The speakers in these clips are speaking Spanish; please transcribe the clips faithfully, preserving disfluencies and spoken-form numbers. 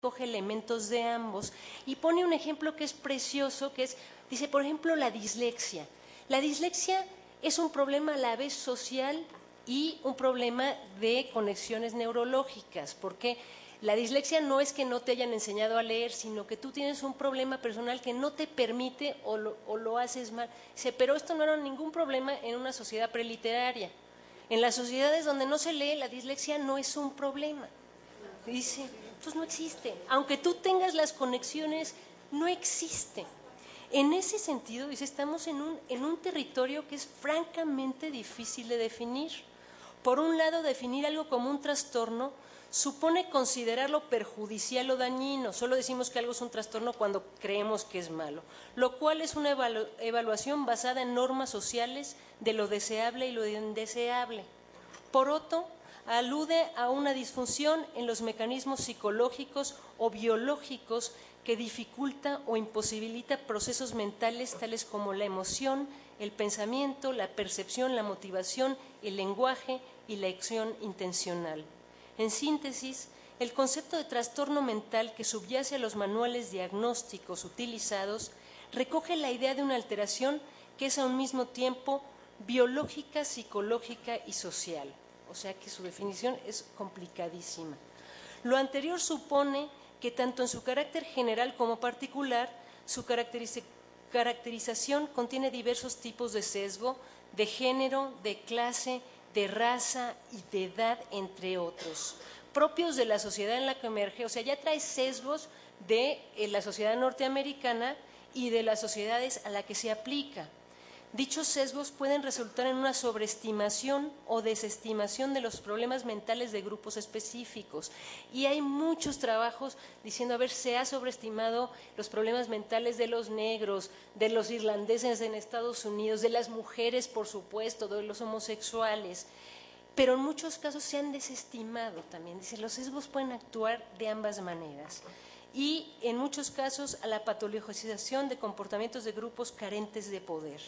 coge elementos de ambos y pone un ejemplo que es precioso, que es, dice, por ejemplo, la dislexia. La dislexia es un problema a la vez social y un problema de conexiones neurológicas, porque la dislexia no es que no te hayan enseñado a leer, sino que tú tienes un problema personal que no te permite o lo, o lo haces mal. Dice, pero esto no era ningún problema en una sociedad preliteraria. En las sociedades donde no se lee, la dislexia no es un problema. Dice, pues no existe. Aunque tú tengas las conexiones, no existe. En ese sentido, dice, estamos en un, en un territorio que es francamente difícil de definir. Por un lado, definir algo como un trastorno supone considerarlo perjudicial o dañino. Solo decimos que algo es un trastorno cuando creemos que es malo, lo cual es una evalu- evaluación basada en normas sociales de lo deseable y lo indeseable. Por otro, alude a una disfunción en los mecanismos psicológicos o biológicos que dificulta o imposibilita procesos mentales tales como la emoción, el pensamiento, la percepción, la motivación, el lenguaje y la acción intencional. En síntesis, el concepto de trastorno mental que subyace a los manuales diagnósticos utilizados recoge la idea de una alteración que es a un mismo tiempo biológica, psicológica y social. O sea que su definición es complicadísima. Lo anterior supone que tanto en su carácter general como particular, su caracteriz- caracterización contiene diversos tipos de sesgo, de género, de clase, de raza y de edad, entre otros, propios de la sociedad en la que emerge. O sea, ya trae sesgos de eh, la sociedad norteamericana y de las sociedades a las que se aplica. Dichos sesgos pueden resultar en una sobreestimación o desestimación de los problemas mentales de grupos específicos. Y hay muchos trabajos diciendo, a ver, se ha sobreestimado los problemas mentales de los negros, de los irlandeses en Estados Unidos, de las mujeres, por supuesto, de los homosexuales. Pero en muchos casos se han desestimado también. Dice, los sesgos pueden actuar de ambas maneras. Y en muchos casos a la patologización de comportamientos de grupos carentes de poder.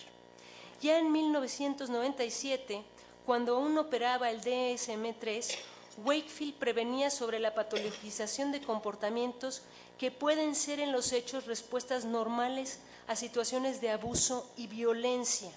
Ya en mil novecientos noventa y siete, cuando aún operaba el D S M tres, Wakefield prevenía sobre la patologización de comportamientos que pueden ser en los hechos respuestas normales a situaciones de abuso y violencia,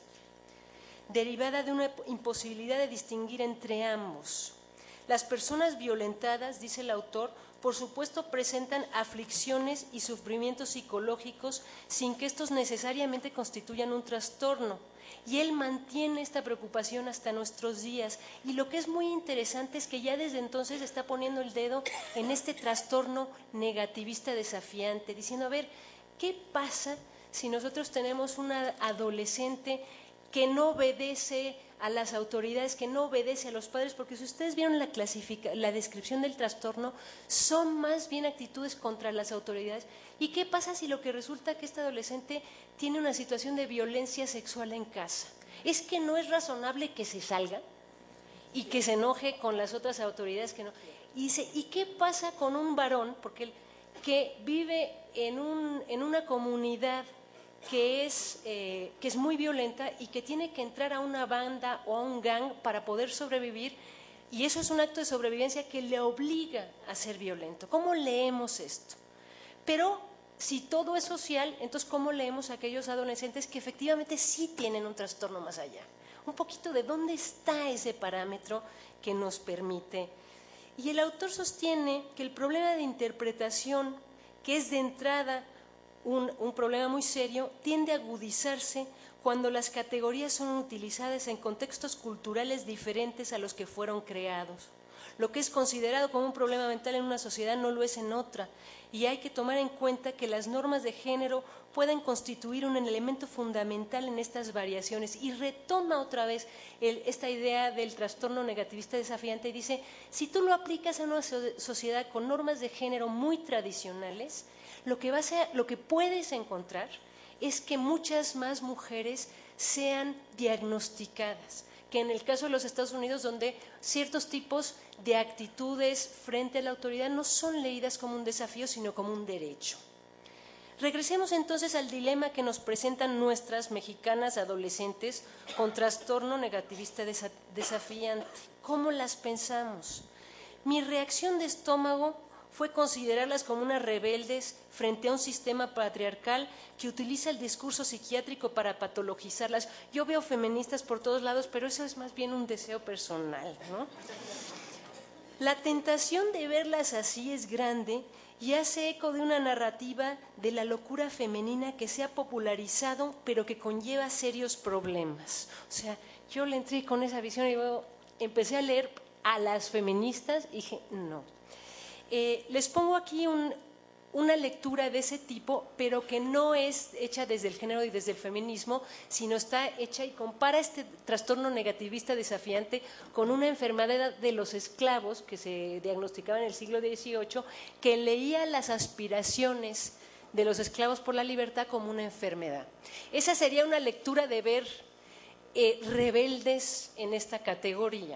derivada de una imposibilidad de distinguir entre ambos. Las personas violentadas, dice el autor, por supuesto presentan aflicciones y sufrimientos psicológicos sin que estos necesariamente constituyan un trastorno. Y él mantiene esta preocupación hasta nuestros días. Y lo que es muy interesante es que ya desde entonces está poniendo el dedo en este trastorno negativista desafiante, diciendo, a ver, ¿qué pasa si nosotros tenemos una adolescente que no obedece a las autoridades, que no obedece a los padres? Porque si ustedes vieron la, clasifica, la descripción del trastorno, son más bien actitudes contra las autoridades. ¿Y qué pasa si lo que resulta que esta adolescente tiene una situación de violencia sexual en casa? ¿Es que no es razonable que se salga y que se enoje con las otras autoridades que no? Y, dice, ¿y qué pasa con un varón, porque él, que vive en, un, en una comunidad que es, eh, que es muy violenta y que tiene que entrar a una banda o a un gang para poder sobrevivir, y eso es un acto de sobrevivencia que le obliga a ser violento? ¿Cómo leemos esto? Pero si todo es social, entonces ¿cómo leemos a aquellos adolescentes que efectivamente sí tienen un trastorno más allá? Un poquito de dónde está ese parámetro que nos permite. Y el autor sostiene que el problema de interpretación, que es de entrada Un, un problema muy serio, tiende a agudizarse cuando las categorías son utilizadas en contextos culturales diferentes a los que fueron creados. Lo que es considerado como un problema mental en una sociedad no lo es en otra, y hay que tomar en cuenta que las normas de género pueden constituir un elemento fundamental en estas variaciones. Y retoma otra vez el, esta idea del trastorno negativista desafiante y dice, si tú lo aplicas a una sociedad con normas de género muy tradicionales, Lo que, vas a, lo que puedes encontrar es que muchas más mujeres sean diagnosticadas, que en el caso de los Estados Unidos, donde ciertos tipos de actitudes frente a la autoridad no son leídas como un desafío, sino como un derecho. Regresemos entonces al dilema que nos presentan nuestras mexicanas adolescentes con trastorno negativista desafiante. ¿Cómo las pensamos? Mi reacción de estómago fue considerarlas como unas rebeldes frente a un sistema patriarcal que utiliza el discurso psiquiátrico para patologizarlas. Yo veo feministas por todos lados, pero eso es más bien un deseo personal, ¿no? La tentación de verlas así es grande y hace eco de una narrativa de la locura femenina que se ha popularizado, pero que conlleva serios problemas. O sea, yo le entré con esa visión y luego empecé a leer a las feministas y dije, no. Eh, les pongo aquí un, una lectura de ese tipo, pero que no es hecha desde el género y desde el feminismo, sino está hecha y compara este trastorno negativista desafiante con una enfermedad de los esclavos que se diagnosticaba en el siglo dieciocho, que leía las aspiraciones de los esclavos por la libertad como una enfermedad. Esa sería una lectura de ver eh, rebeldes en esta categoría.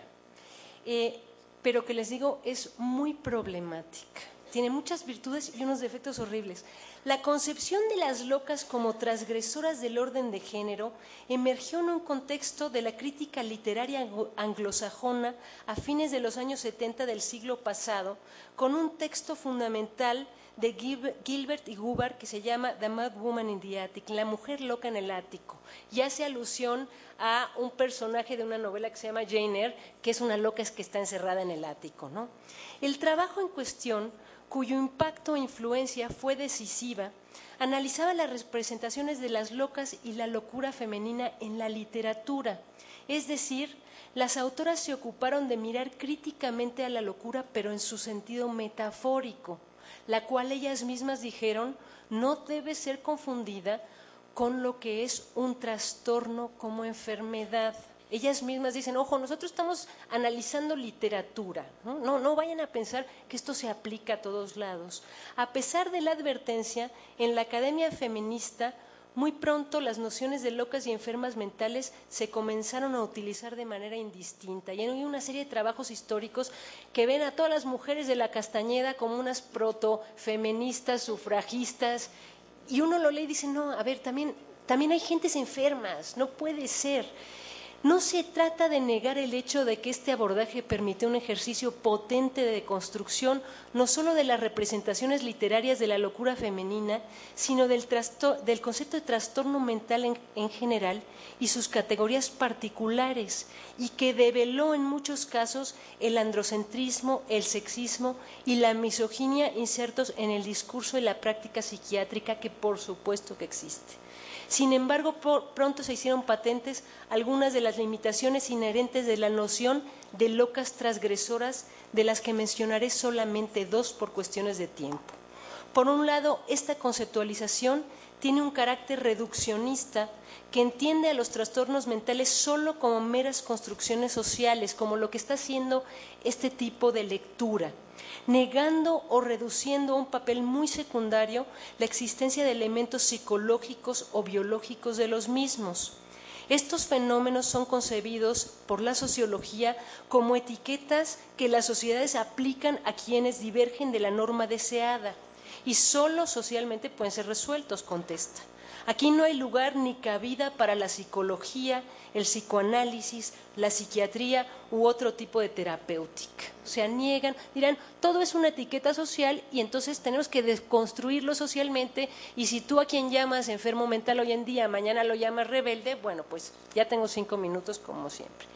Eh, pero que les digo es muy problemática. Tiene muchas virtudes y unos defectos horribles. La concepción de las locas como transgresoras del orden de género emergió en un contexto de la crítica literaria anglosajona a fines de los años setenta del siglo pasado, con un texto fundamental de Gilbert y Hubbard que se llama The Mad Woman in the Attic, la mujer loca en el ático, y hace alusión a un personaje de una novela que se llama Jane Eyre, que es una loca que está encerrada en el ático, ¿no? El trabajo en cuestión, cuyo impacto e influencia fue decisiva, analizaba las representaciones de las locas y la locura femenina en la literatura, es decir, las autoras se ocuparon de mirar críticamente a la locura, pero en su sentido metafórico, la cual ellas mismas dijeron no debe ser confundida con lo que es un trastorno como enfermedad. Ellas mismas dicen, ojo, nosotros estamos analizando literatura, ¿no? No, no vayan a pensar que esto se aplica a todos lados. A pesar de la advertencia, en la academia feminista, muy pronto las nociones de locas y enfermas mentales se comenzaron a utilizar de manera indistinta y hay una serie de trabajos históricos que ven a todas las mujeres de la Castañeda como unas protofeministas, sufragistas, y uno lo lee y dice, no, a ver, también, también hay gentes enfermas, no puede ser. No se trata de negar el hecho de que este abordaje permite un ejercicio potente de deconstrucción no solo de las representaciones literarias de la locura femenina, sino del, del concepto de trastorno mental en, en general y sus categorías particulares, y que develó en muchos casos el androcentrismo, el sexismo y la misoginia insertos en el discurso y la práctica psiquiátrica que por supuesto que existe. Sin embargo, por, pronto se hicieron patentes algunas de las limitaciones inherentes de la noción de locas transgresoras, de las que mencionaré solamente dos por cuestiones de tiempo. Por un lado, esta conceptualización tiene un carácter reduccionista que entiende a los trastornos mentales solo como meras construcciones sociales, como lo que está haciendo este tipo de lectura, negando o reduciendo a un papel muy secundario la existencia de elementos psicológicos o biológicos de los mismos. Estos fenómenos son concebidos por la sociología como etiquetas que las sociedades aplican a quienes divergen de la norma deseada y solo socialmente pueden ser resueltos, contesta. Aquí no hay lugar ni cabida para la psicología, el psicoanálisis, la psiquiatría u otro tipo de terapéutica. O sea, niegan, dirán, todo es una etiqueta social y entonces tenemos que desconstruirlo socialmente, y si tú a quien llamas enfermo mental hoy en día, mañana lo llamas rebelde, bueno, pues ya tengo cinco minutos como siempre.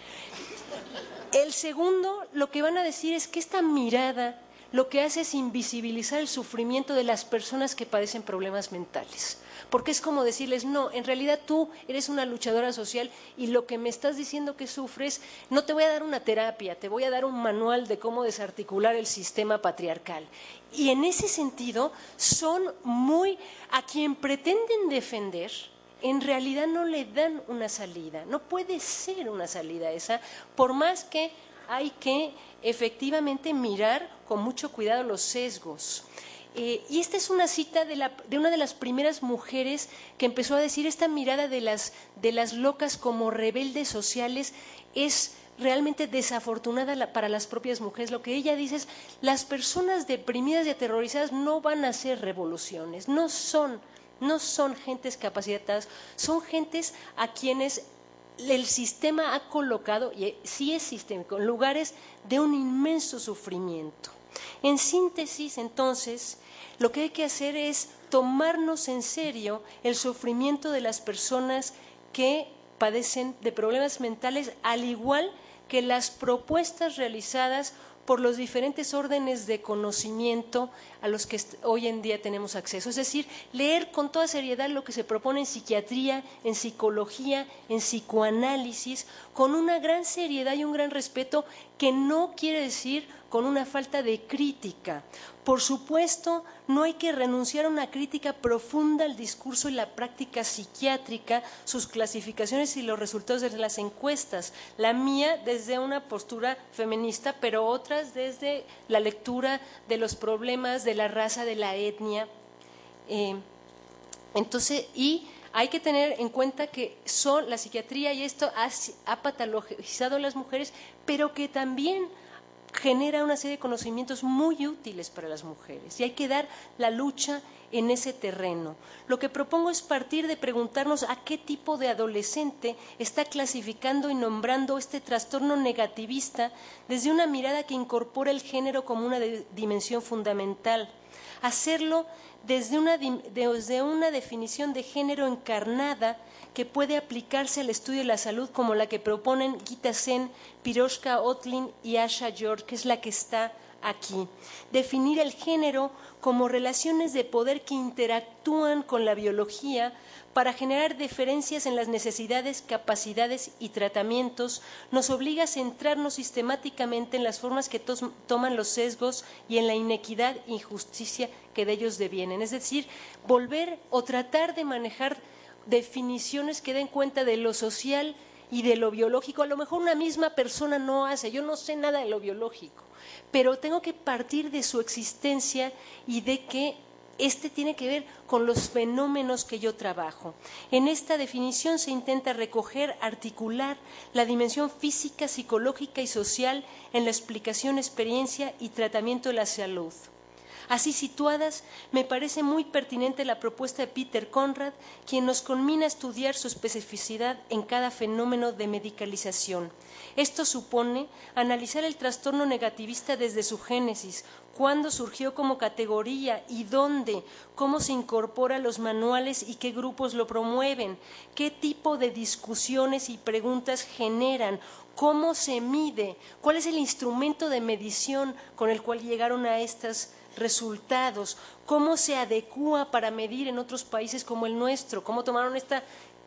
El segundo, lo que van a decir es que esta mirada lo que hace es invisibilizar el sufrimiento de las personas que padecen problemas mentales. Porque es como decirles, no, en realidad tú eres una luchadora social y lo que me estás diciendo que sufres, no te voy a dar una terapia, te voy a dar un manual de cómo desarticular el sistema patriarcal. Y en ese sentido son muy, a quien pretenden defender, en realidad no le dan una salida, no puede ser una salida esa, por más que hay que efectivamente mirar con mucho cuidado los sesgos. Eh, y esta es una cita de, la, de una de las primeras mujeres que empezó a decir esta mirada de las, de las locas como rebeldes sociales es realmente desafortunada la, para las propias mujeres. Lo que ella dice es, las personas deprimidas y aterrorizadas no van a hacer revoluciones, no son, no son gentes capacitadas, son gentes a quienes el sistema ha colocado, y sí es sistémico, en lugares de un inmenso sufrimiento. En síntesis, entonces, lo que hay que hacer es tomarnos en serio el sufrimiento de las personas que padecen de problemas mentales, al igual que las propuestas realizadas por los diferentes órdenes de conocimiento a los que hoy en día tenemos acceso. Es decir, leer con toda seriedad lo que se propone en psiquiatría, en psicología, en psicoanálisis, con una gran seriedad y un gran respeto, que no quiere decir con una falta de crítica. Por supuesto, no hay que renunciar a una crítica profunda al discurso y la práctica psiquiátrica, sus clasificaciones y los resultados de las encuestas. La mía desde una postura feminista, pero otras desde la lectura de los problemas de la raza, de la etnia. Eh, entonces, y hay que tener en cuenta que son la psiquiatría y esto ha, ha patologizado a las mujeres, pero que también genera una serie de conocimientos muy útiles para las mujeres y hay que dar la lucha en ese terreno. Lo que propongo es partir de preguntarnos a qué tipo de adolescente está clasificando y nombrando este trastorno negativista desde una mirada que incorpora el género como una de, dimensión fundamental. Hacerlo desde una, desde una definición de género encarnada que puede aplicarse al estudio de la salud como la que proponen Gita Sen, Piroshka Otlin y Asha George, que es la que está aquí. Definir el género como relaciones de poder que interactúan con la biología para generar diferencias en las necesidades, capacidades y tratamientos, nos obliga a centrarnos sistemáticamente en las formas que tos, toman los sesgos y en la inequidad e injusticia que de ellos devienen. Es decir, volver o tratar de manejar definiciones que den cuenta de lo social y de lo biológico. A lo mejor una misma persona no hace, yo no sé nada de lo biológico, pero tengo que partir de su existencia y de que este tiene que ver con los fenómenos que yo trabajo. En esta definición se intenta recoger, articular la dimensión física, psicológica y social en la explicación, experiencia y tratamiento de la salud. Así situadas, me parece muy pertinente la propuesta de Peter Conrad, quien nos conmina a estudiar su especificidad en cada fenómeno de medicalización. Esto supone analizar el trastorno negativista desde su génesis, cuándo surgió como categoría y dónde, cómo se incorpora a los manuales y qué grupos lo promueven, qué tipo de discusiones y preguntas generan, cómo se mide, cuál es el instrumento de medición con el cual llegaron a estas resultados, cómo se adecúa para medir en otros países como el nuestro, cómo tomaron esta,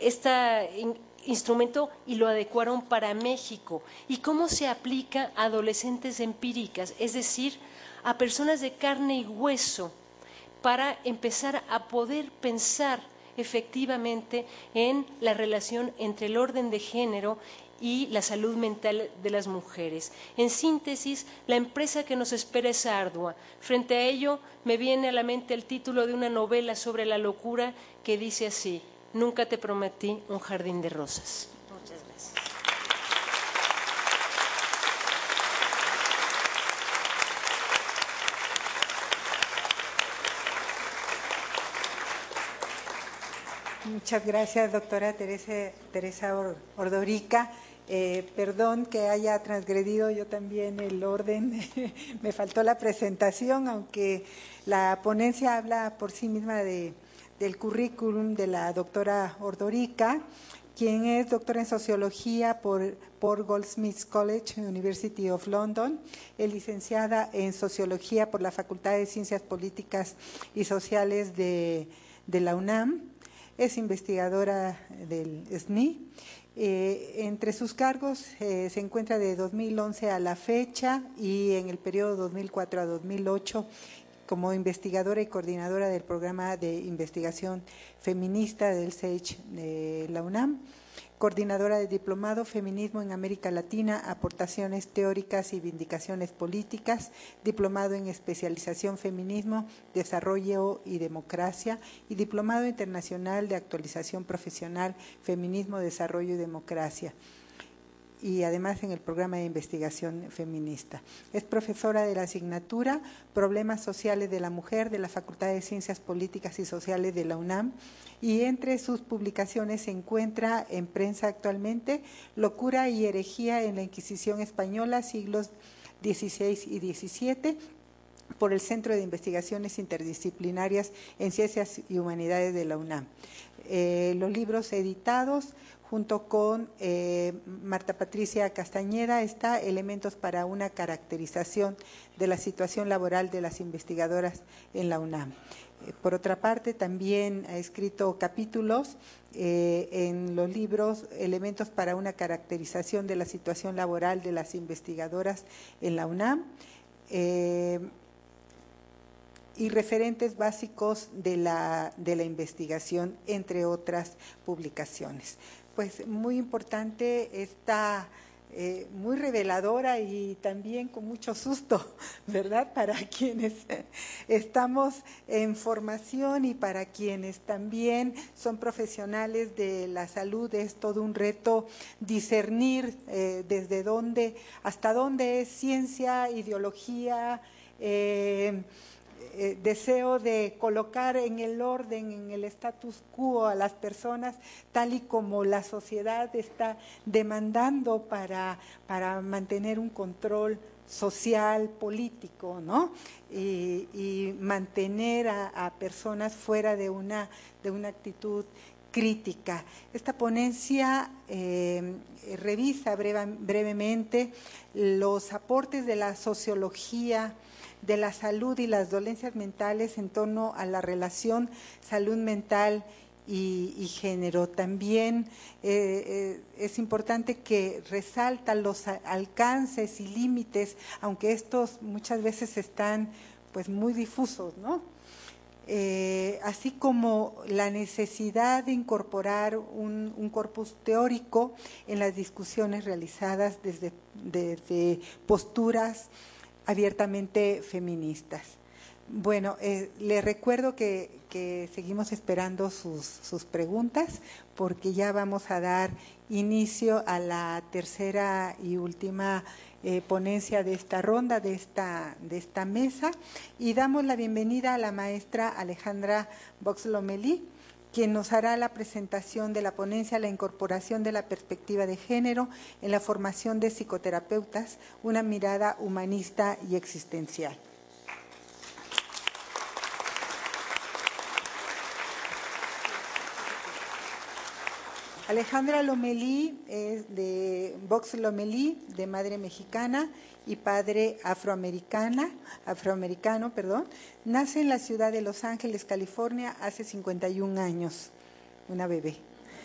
este instrumento y lo adecuaron para México, y cómo se aplica a adolescentes empíricas, es decir, a personas de carne y hueso, para empezar a poder pensar efectivamente en la relación entre el orden de género y la salud mental de las mujeres. En síntesis, la empresa que nos espera es ardua. Frente a ello, me viene a la mente el título de una novela sobre la locura que dice así: Nunca te prometí un jardín de rosas. Muchas gracias. Muchas gracias, doctora Teresa, Teresa Ordorica. Eh, perdón que haya transgredido yo también el orden, me faltó la presentación, aunque la ponencia habla por sí misma de, del currículum de la doctora Ordorica, quien es doctora en Sociología por, por Goldsmiths College, University of London, es licenciada en Sociología por la Facultad de Ciencias Políticas y Sociales de, de la UNAM, es investigadora del S N I. Eh, entre sus cargos eh, se encuentra de dos mil once a la fecha y en el periodo dos mil cuatro a dos mil ocho como investigadora y coordinadora del programa de investigación feminista del S E I C H de la UNAM, coordinadora de Diplomado Feminismo en América Latina, Aportaciones Teóricas y Vindicaciones Políticas, Diplomado en Especialización Feminismo, Desarrollo y Democracia y Diplomado Internacional de Actualización Profesional, Feminismo, Desarrollo y Democracia, y además en el programa de investigación feminista. Es profesora de la asignatura Problemas Sociales de la Mujer de la Facultad de Ciencias Políticas y Sociales de la UNAM, y entre sus publicaciones se encuentra en prensa actualmente Locura y herejía en la Inquisición Española, siglos dieciséis y diecisiete, por el Centro de Investigaciones Interdisciplinarias en Ciencias y Humanidades de la UNAM. Eh, los libros editados, junto con eh, Marta Patricia Castañeda, está Elementos para una caracterización de la situación laboral de las investigadoras en la UNAM. Eh, por otra parte, también ha escrito capítulos eh, en los libros Elementos para una caracterización de la situación laboral de las investigadoras en la UNAM, eh, y referentes básicos de la, de la investigación, entre otras publicaciones. Pues muy importante, está eh, muy reveladora y también con mucho susto, ¿verdad? Para quienes estamos en formación y para quienes también son profesionales de la salud, es todo un reto discernir eh, desde dónde, hasta dónde es ciencia, ideología, eh, Eh, deseo de colocar en el orden, en el status quo a las personas, tal y como la sociedad está demandando para, para mantener un control social, político, ¿no? Y, y mantener a, a personas fuera de una, de una actitud crítica. Esta ponencia eh, revisa breve, brevemente los aportes de la sociología de la salud y las dolencias mentales en torno a la relación salud mental y, y género. También eh, eh, es importante que resalta los alcances y límites, aunque estos muchas veces están pues muy difusos, ¿no? Eh, así como la necesidad de incorporar un, un corpus teórico en las discusiones realizadas desde, desde posturas abiertamente feministas. Bueno, eh, les recuerdo que, que seguimos esperando sus, sus preguntas, porque ya vamos a dar inicio a la tercera y última eh, ponencia de esta ronda, de esta, de esta mesa, y damos la bienvenida a la maestra Alejandra Box-Lomelí, quien nos hará la presentación de la ponencia La incorporación de la perspectiva de género en la formación de psicoterapeutas, una mirada humanista y existencial. Alejandra Lomelí es de Box-Lomelí, de madre mexicana y padre afroamericana, afroamericano, perdón. Nace en la ciudad de Los Ángeles, California, hace cincuenta y un años, una bebé.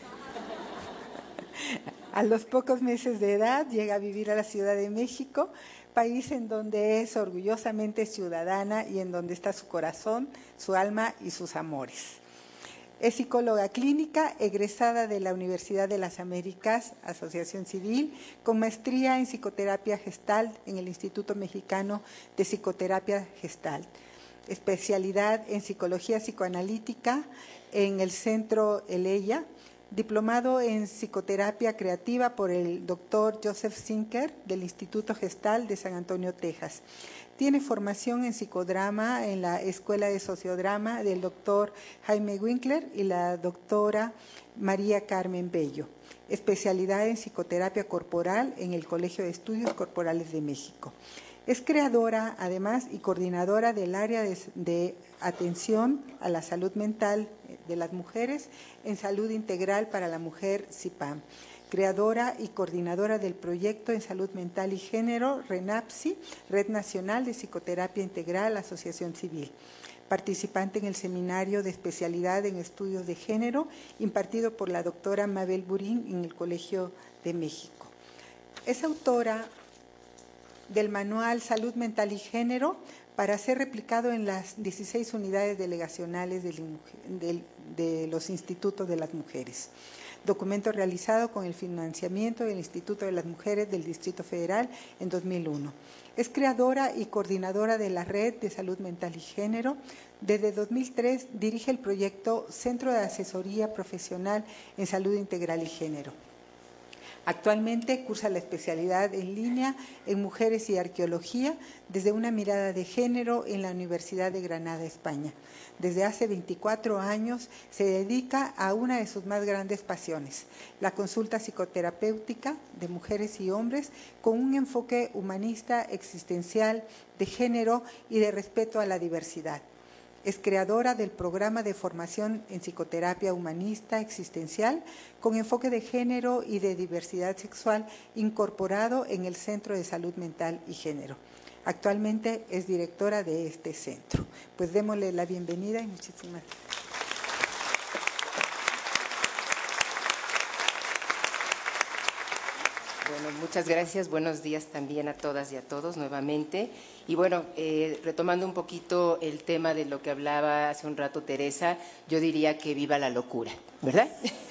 A los pocos meses de edad llega a vivir a la Ciudad de México, país en donde es orgullosamente ciudadana y en donde está su corazón, su alma y sus amores. Es psicóloga clínica, egresada de la Universidad de las Américas, Asociación Civil, con maestría en psicoterapia Gestalt en el Instituto Mexicano de Psicoterapia Gestalt, especialidad en psicología psicoanalítica en el Centro Eleya, diplomado en psicoterapia creativa por el doctor Joseph Zinker del Instituto Gestalt de San Antonio, Texas. Tiene formación en psicodrama en la Escuela de Sociodrama del doctor Jaime Winkler y la doctora María Carmen Bello. Especialidad en psicoterapia corporal en el Colegio de Estudios Corporales de México. Es creadora, además, y coordinadora del área de, de atención a la salud mental de las mujeres en Salud Integral para la Mujer, CIPAM. Creadora y coordinadora del proyecto en Salud Mental y Género, RENAPSI, Red Nacional de Psicoterapia Integral, Asociación Civil. Participante en el seminario de especialidad en estudios de género, impartido por la doctora Mabel Burín en el Colegio de México. Es autora del manual Salud Mental y Género, para ser replicado en las dieciséis unidades delegacionales del, del, de los institutos de las mujeres. Documento realizado con el financiamiento del Instituto de las Mujeres del Distrito Federal en dos mil uno. Es creadora y coordinadora de la Red de Salud Mental y Género. Desde dos mil tres dirige el proyecto Centro de Asesoría Profesional en Salud Integral y Género. Actualmente cursa la especialidad en línea en Mujeres y Arqueología desde una mirada de género en la Universidad de Granada, España. Desde hace veinticuatro años se dedica a una de sus más grandes pasiones, la consulta psicoterapéutica de mujeres y hombres con un enfoque humanista, existencial, de género y de respeto a la diversidad. Es creadora del programa de formación en psicoterapia humanista existencial con enfoque de género y de diversidad sexual incorporado en el Centro de Salud Mental y Género. Actualmente es directora de este centro. Pues démosle la bienvenida y muchísimas gracias. Bueno, muchas gracias. Buenos días también a todas y a todos nuevamente. Y bueno, eh, retomando un poquito el tema de lo que hablaba hace un rato Teresa, yo diría que viva la locura, ¿verdad?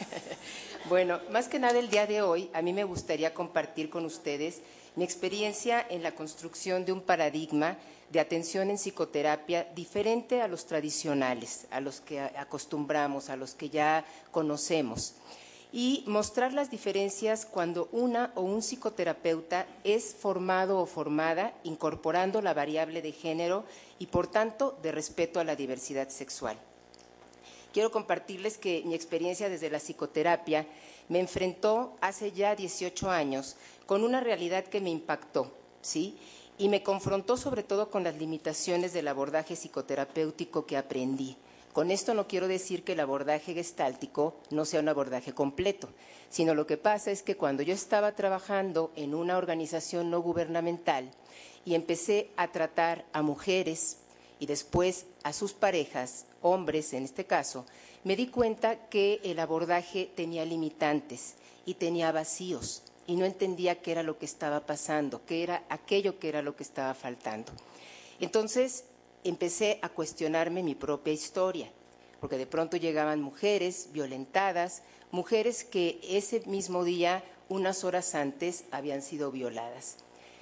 Bueno, más que nada el día de hoy, a mí me gustaría compartir con ustedes mi experiencia en la construcción de un paradigma de atención en psicoterapia diferente a los tradicionales, a los que acostumbramos, a los que ya conocemos, y mostrar las diferencias cuando una o un psicoterapeuta es formado o formada incorporando la variable de género y, por tanto, de respeto a la diversidad sexual. Quiero compartirles que mi experiencia desde la psicoterapia me enfrentó hace ya dieciocho años con una realidad que me impactó, ¿sí? Y me confrontó sobre todo con las limitaciones del abordaje psicoterapéutico que aprendí. Con esto no quiero decir que el abordaje gestáltico no sea un abordaje completo, sino lo que pasa es que cuando yo estaba trabajando en una organización no gubernamental y empecé a tratar a mujeres y después a sus parejas, hombres en este caso, me di cuenta que el abordaje tenía limitantes y tenía vacíos y no entendía qué era lo que estaba pasando, qué era aquello que era lo que estaba faltando. Entonces empecé a cuestionarme mi propia historia, porque de pronto llegaban mujeres violentadas, mujeres que ese mismo día, unas horas antes, habían sido violadas.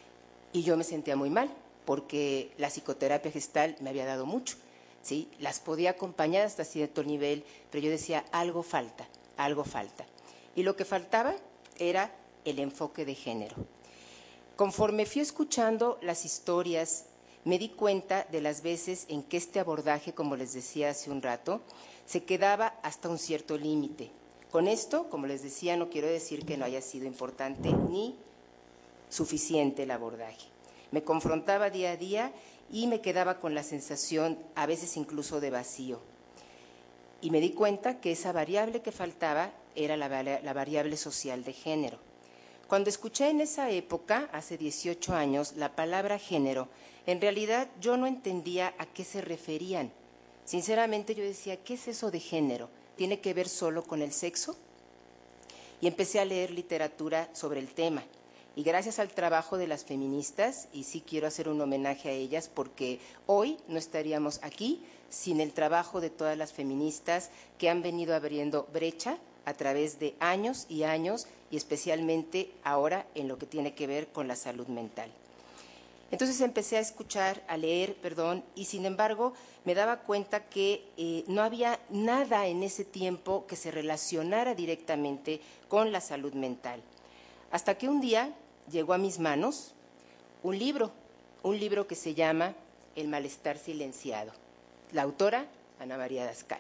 Y yo me sentía muy mal, porque la psicoterapia gestal me había dado mucho, ¿sí? Las podía acompañar hasta cierto nivel, pero yo decía, algo falta, algo falta. Y lo que faltaba era el enfoque de género. Conforme fui escuchando las historias, me di cuenta de las veces en que este abordaje, como les decía hace un rato, se quedaba hasta un cierto límite. Con esto, como les decía, no quiero decir que no haya sido importante ni suficiente el abordaje. Me confrontaba día a día y me quedaba con la sensación, a veces incluso de vacío. Y me di cuenta que esa variable que faltaba era la, la variable social de género. Cuando escuché en esa época, hace dieciocho años, la palabra género, en realidad yo no entendía a qué se referían. Sinceramente yo decía, ¿qué es eso de género? ¿Tiene que ver solo con el sexo? Y empecé a leer literatura sobre el tema. Y gracias al trabajo de las feministas, y sí quiero hacer un homenaje a ellas, porque hoy no estaríamos aquí sin el trabajo de todas las feministas que han venido abriendo brecha a través de años y años, y especialmente ahora en lo que tiene que ver con la salud mental. Entonces empecé a escuchar, a leer, perdón, y sin embargo me daba cuenta que eh, no había nada en ese tiempo que se relacionara directamente con la salud mental. Hasta que un día llegó a mis manos un libro, un libro que se llama El malestar silenciado. La autora, Ana María Dascal.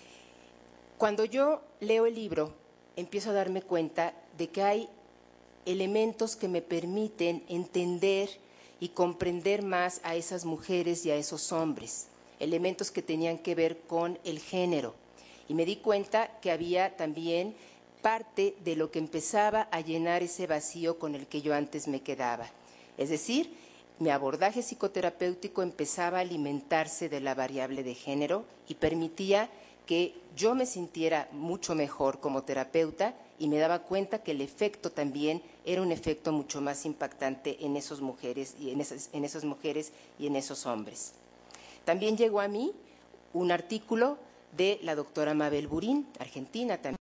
Cuando yo leo el libro, empiezo a darme cuenta de que hay elementos que me permiten entender y comprender más a esas mujeres y a esos hombres, elementos que tenían que ver con el género. Y me di cuenta que había también parte de lo que empezaba a llenar ese vacío con el que yo antes me quedaba. Es decir, mi abordaje psicoterapéutico empezaba a alimentarse de la variable de género y permitía que yo me sintiera mucho mejor como terapeuta y me daba cuenta que el efecto también era un efecto mucho más impactante en esas mujeres y en esas, en esas mujeres y en esos hombres. También llegó a mí un artículo de la doctora Mabel Burín, argentina también.